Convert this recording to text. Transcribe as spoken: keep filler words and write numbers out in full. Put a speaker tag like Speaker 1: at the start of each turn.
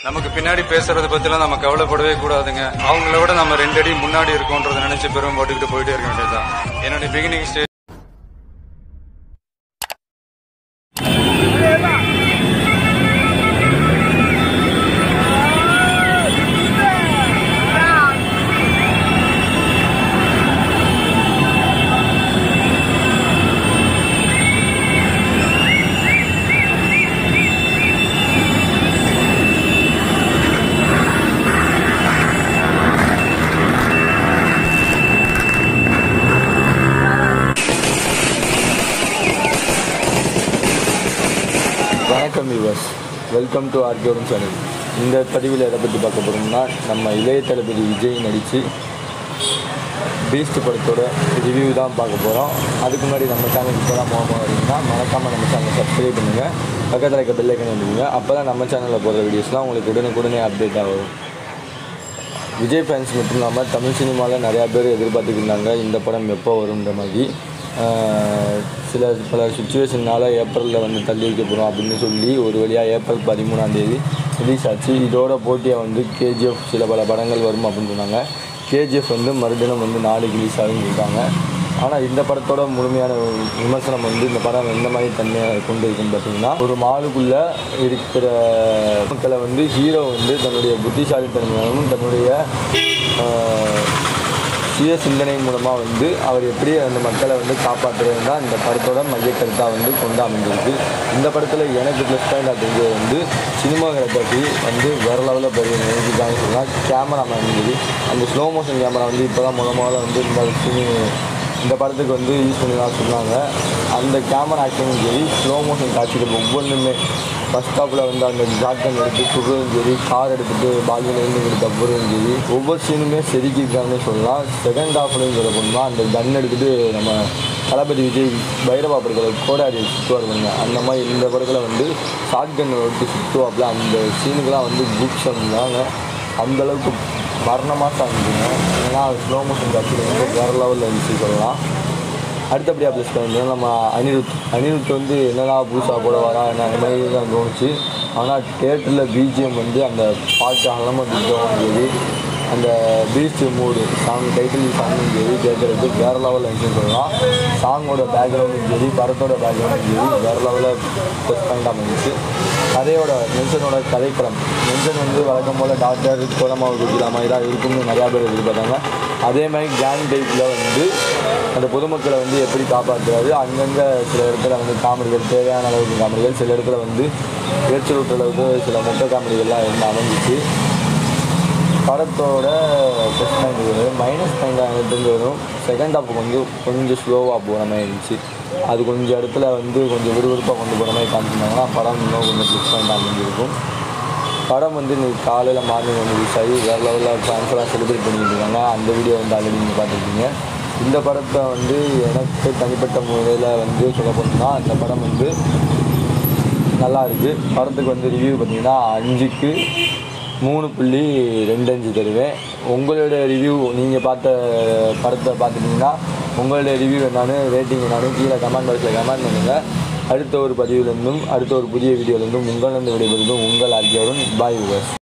Speaker 1: நமக்கு பின்னாடி பேசுறத பத்திலாம் நம்ம கவலைப்படவே கூடாதுங்க. அவங்கள விட நம்ம ரெண்டு அடி முன்னாடி இருக்கோன்றதை நினைச்சு பெரும் போட்டுக்கிட்டு போயிட்டே இருக்க வேண்டியதுதான். என்னுடைய பிகினிங் ஸ்டேஜ்
Speaker 2: வணக்கம் வியூவர்ஸ், வெல்கம் டு ஆர்கியோடன் சேனல். இந்த பதிவில் எதை பற்றி பார்க்க போகிறோம்னா, நம்ம இளைய தளபதி விஜய் நடித்து பீஸ்ட் படத்தோட ரிவ்யூ தான் பார்க்க போகிறோம். அதுக்கு முன்னாடி நம்ம சேனலுக்கு இப்போ தான் போக வரீங்கன்னா மறக்காமல் நம்ம சேனலை சப்ஸ்கிரைப் பண்ணுங்கள், பக்கத்தில் இருக்க பெல் ஐக்கன் வந்துடுங்க. அப்போ தான் நம்ம சேனலில் போடுற வீடியோஸ்லாம் உங்களுக்கு உடனுக்குடனே அப்டேட்டாக வரும். விஜய் ஃபேன்ஸ் மட்டும் இல்லாமல் தமிழ் சினிமாவில் நிறையா பேர் எதிர்பார்த்துட்டு இருந்தாங்க இந்த படம் எப்போ வரும்ன்ற மாதிரி. சில பல சுச்சுவேஷனால் ஏப்ரலில் வந்து தள்ளி வைக்க போகிறோம் அப்படின்னு சொல்லி ஒரு வழியாக ஏப்ரல் பதிமூணாம் தேதி ரிலீஸ் ஆச்சு. இதோட போட்டியாக வந்து கேஜிஎஃப் சில பல படங்கள் வரும் அப்படின்னு சொன்னாங்க. கேஜிஎஃப் வந்து மறுதினம் வந்து நாளைக்கு ரிலீஸ் ஆகுன்னு சொல்லிட்டாங்க. ஆனால் இந்த படத்தோட முழுமையான விமர்சனம் வந்து இந்த படம் எந்த மாதிரி தன்மையை கொண்டு இருக்குன்னு பார்த்தீங்கன்னா, ஒரு மாலுக்குள்ளே இருக்கிற மக்களை வந்து ஹீரோ வந்து தன்னுடைய புத்திசாலித்தன்மையாகவும் தன்னுடைய சுய சிந்தனை மூலமாக வந்து அவர் எப்படி அந்த மக்களை வந்து காப்பாற்றுறது தான் இந்த படத்தோட மையக்கருத்தாக வந்து கொண்டு அமைஞ்சிருக்கு. இந்த படத்தில் எனக்கு ப்ளஸ் பாயிண்ட் அப்படிங்கிறது வந்து சினிமாகிராஃபி வந்து வேற லெவலில் பெரிய நினைச்சுக்காங்க சொல்லலாம். கேமராமேன் இருந்தது, அந்த ஸ்லோ மோஷன் கேமரா வந்து இப்போ தான் முத முதல்ல வந்து இந்த சினி இந்த படத்துக்கு வந்து யூஸ் பண்ணி தான் சொன்னாங்க. அந்த கேமரா ஆக்ஷனும் சரி, ஸ்லோ மோஷன் காட்சிகள் ஒவ்வொன்றுமே ஃபஸ்ட் ஸ்டாப்பில் வந்து அந்த ஜாக்கன் எடுத்து சுடுறதும் சரி, கார் எடுத்துகிட்டு பால்கனிலேருந்து எடுத்து தப்புறதும் சரி, ஒவ்வொரு சீனுமே செதுக்கியிருக்காங்கன்னு சொல்லலாம். செகண்ட் ஹாஃப்லையும் சொல்ல போனோம்னா அந்த கன் எடுத்துகிட்டு நம்ம தளபதி விஜய் பைரவா படத்தில் கோடாரி சுற்றுவார் பண்ணுங்க, அந்த மாதிரி இந்த படத்தில் வந்து ஷார்ட் கன் எடுத்து சுற்றுவாப்பில் அந்த சீனுக்கெலாம் வந்து குட் சொன்னாங்க. அந்தளவுக்கு மரணமாக சார்ந்துங்க. ஏன்னா ஸ்லோ மோஷன் காட்சியில் வந்து வேறு லெவலில் இருந்துச்சு சொல்லலாம். அடுத்தபடியாக ப்ளஸ் பண்ணி நம்ம அனிருத் அனிருத் வந்து என்னடா புதுசாக போட வரா என்ன அந்த மாதிரி தான் தோணுச்சு. ஆனால் தியேட்டரில் பிஜிஎம் வந்து அந்த பாட்டு அலமதிக்கும் சரி, அந்த பீஸ்ட் மூடு சாங் டைட்டில் சாங்கும் சரி கேட்குறதுக்கு வேறு லெவலில் இருந்துச்சுன்னு சொல்லலாம். சாங்கோட பேக்ரவுண்டும் சரி, படத்தோட பேக்ரவுண்டும் சரி வேறு லெவலில் ப்ளஸ் பாயிண்ட் அமைஞ்சிச்சு. கதையோட நெல்சனோட கதைக்களம், நெல்சன் வந்து வழக்கம் போல் டாக்டர் கோலமாவு குடிக்கிற மாதிரி தான் இருக்கும்னு நிறையா பேர் எதிர்பார்த்தாங்க. அதே மாதிரி கேங் டைப்பில் வந்து அந்த பொதுமக்களை வந்து எப்படி காப்பாற்றுறாரு, அங்கங்கே சில இடத்துல வந்து காமெடிகள், தேவையான அளவுக்கு காமெடிகள், சில இடத்துல வந்து ஏற்று விட்ட அளவுக்கு சில மொட்டை காமெடிகள்லாம் என்ன அமைஞ்சிச்சு. படத்தோட ப்ளஸ் பாயிண்ட் வரும். மைனஸ் பாயிண்ட் ஆகிட்டுங்கிறதும் செகண்ட் ஹாஃப் வந்து கொஞ்சம் ஸ்லோவாக போகிற மாதிரி இருந்துச்சு. அது கொஞ்சம் இடத்துல வந்து கொஞ்சம் விறுவிறுப்பாக கொண்டு போகிற மாதிரி காமிச்சிருந்தாங்கன்னா படம் இன்னும் கொஞ்சம் ப்ளஸ் பாயிண்ட் அமைஞ்சிருக்கும். படம் வந்து இன்றைக்கி காலையில் மார்னிங் வந்து ரிலீஸ் ஆகி வேறு லெவலில் ஃபேன்ஸ்லாம் செலிப்ரேட் பண்ணிக்கிட்டு இருக்காங்க. அந்த வீடியோ வந்து ஆல்ரெடி நீங்கள் பார்த்துருக்கீங்க. இந்த படத்தை வந்து எனக்கு தனிப்பட்ட முறையில் வந்து சொல்ல போனோம்னா இந்த படம் வந்து நல்லா இருக்குது. படத்துக்கு வந்து ரிவ்யூ பார்த்திங்கன்னா அஞ்சுக்கு மூணு புள்ளி ரெண்டு அஞ்சு தருவேன். உங்களோட ரிவ்யூ நீங்கள் பார்த்த படத்தை பார்த்துட்டிங்கன்னா உங்களுடைய ரிவ்யூ என்னான்னு ரேட்டிங் என்னான்னு கீழே கமெண்ட் பாக்ஸில் கமெண்ட் பண்ணுங்கள். அடுத்த ஒரு பதிவிலிருந்தும் அடுத்த ஒரு புதிய வீடியோவிலிருந்தும் உங்களிருந்து விடைபெறுவதும் உங்கள் ஆர்கியோடன் பாய் வியூவர்ஸ்.